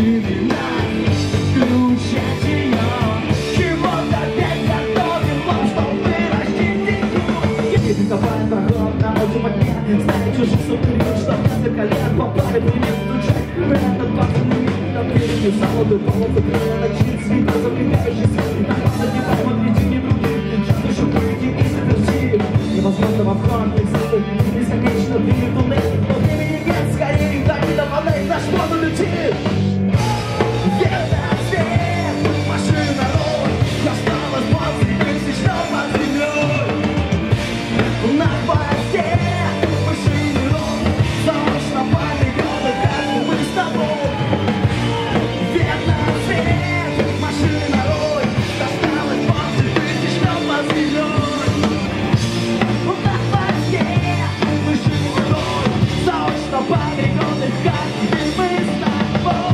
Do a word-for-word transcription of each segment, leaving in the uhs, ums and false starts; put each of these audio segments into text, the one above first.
Или нас включать ее. Чего-то опять готовим вам, чтобы растить ее. Если давай проход на очень огне, знает чужих суперин, что несколько лет попали в элемент душе. Это двадцать минут, там перед заводы, полосы, крылья, ночи, цвета, запрягающий свет. На вас не посмотрите, не других, сейчас еще выйти и заверши. Невозможно во фронте, бесконечно длинный туннель, но времени нет, скорее, дай до воды, на что он летит. Где-то свет, машина роль, осталось двадцать тысяч, но под землей. На хвосте машины роль, заочно полигоны, как мы с тобой. Где-то свет, машина роль, осталось двадцать тысяч, но под землей. На хвосте машины роль, заочно полигоны, как мы с тобой.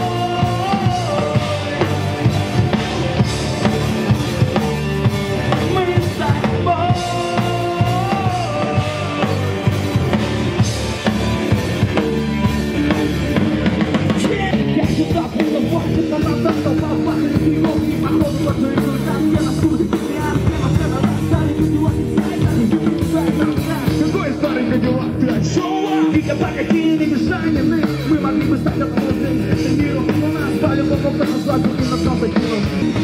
Какой старый Кадиллак ты отшел? И когда какие немешанины, мы могли бы стать отложенным миром. У нас стали по-моему назад, и на нас закинул.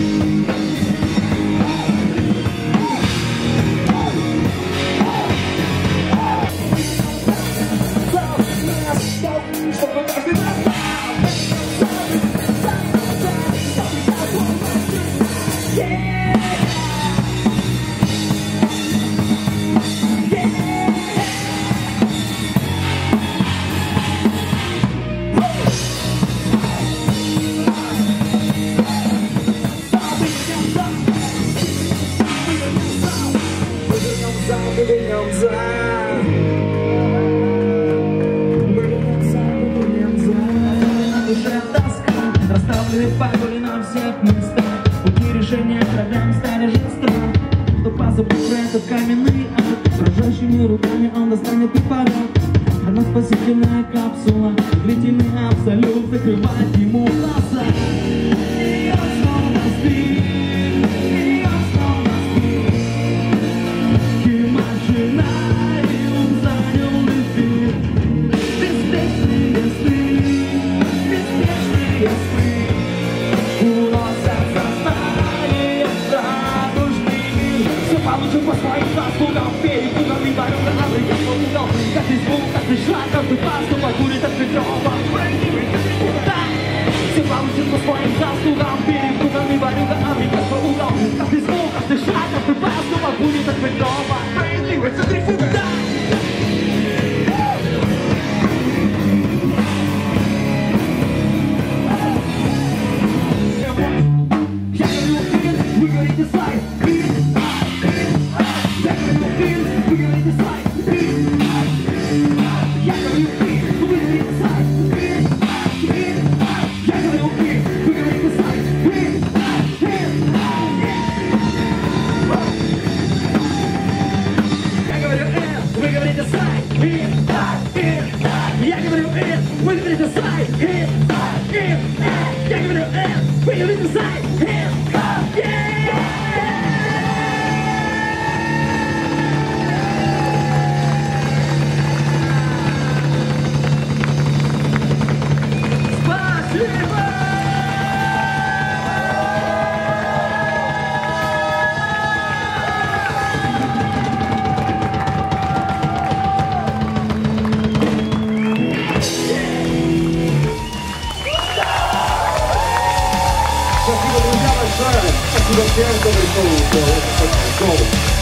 Чтобы каждый раз расставлены пагули на всех местах. Пути решения проблем стали жестко. Кто позабыл этот каменный ад, дрожащими руками он достанет и порог. Она спасительная капсула, длительный абсолют закрывает ему глаза. И он снова спит, и он снова спит. Имагинариум занял эфир. Беспечные сны, беспечные сны. Получим по своим заслугам, перепуган и варюга, обречен в угол. Каждый звук, каждый шаг, каждый поступок будет открытого. Все получим по своим заслугам, перепуган и варюга, обречен в угол. Каждый звук, каждый шаг, каждый поступок будет открытого. Справедливость, центрифуга. Я говорю, вы говорите сайт. Вы говорите сайт, я говорю ты, вы говорите сайт, я говорю ты, вы говорите сайт, я говорю э, вы говорите сайт, я говорю э, вы говорите сайт, я говорю э, вы говорите сайт, Спасибо, друзья, большое. Спасибо всем, кто пришел.